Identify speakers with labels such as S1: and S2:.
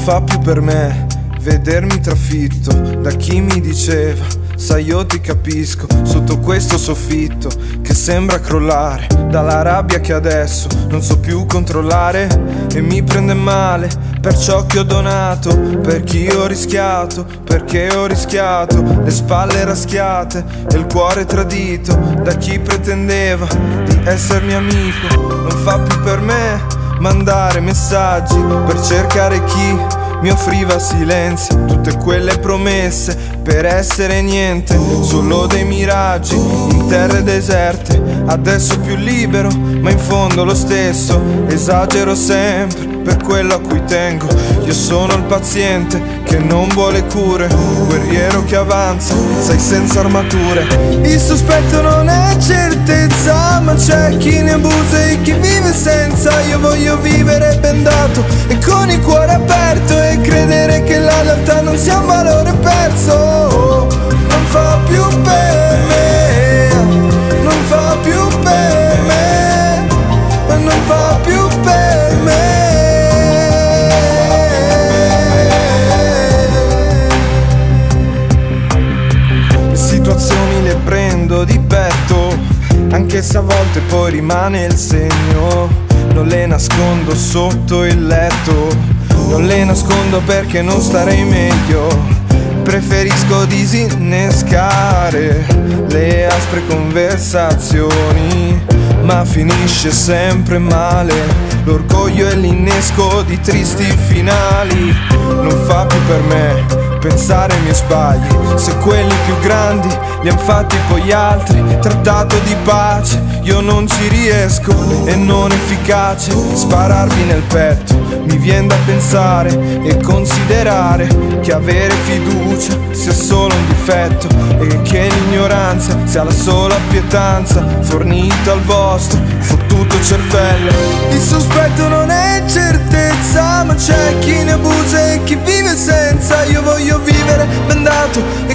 S1: fa più per me vedermi trafitto da chi mi diceva: sai, io ti capisco, sotto questo soffitto che sembra crollare, dalla rabbia che adesso non so più controllare. E mi prende male per ciò che ho donato, per chi ho rischiato, perché ho rischiato, le spalle raschiate e il cuore tradito da chi pretendeva di essermi amico. Non fa più per me mandare messaggi per cercare chi mi offriva silenzio, tutte quelle promesse per essere niente, solo dei miraggi in terre deserte. Adesso più libero, ma in fondo lo stesso, esagero sempre per quello a cui tengo. Io sono il paziente che non vuole cure, guerriero che avanza, sai, senza armature. Il sospetto non è certezza, ma c'è chi ne abusa e chi vive senza. Io voglio vivere bendato e con il cuore aperto e credere che la realtà non sia un valore perso. Non fa più per me, non fa più per me, non fa più per me. Le situazioni le prendo di petto, anche se a volte poi rimane il segno. Non le nascondo sotto il letto, non le nascondo perché non starei meglio. Preferisco disinnescare le aspre conversazioni, ma finisce sempre male. L'orgoglio è l'innesco di tristi finali. Non fa più per me pensare ai miei sbagli, se quelli più grandi li han fatti poi altri. Trattato di pace, io non ci riesco, è non efficace spararvi nel petto. Mi viene da pensare e considerare che avere fiducia sia solo un difetto e che l'ignoranza sia la sola pietanza fornita al vostro fottuto cervello. Il sospetto non è certezza, ma c'è chi ne abusa e chi vive senza. Io voglio vivere bendato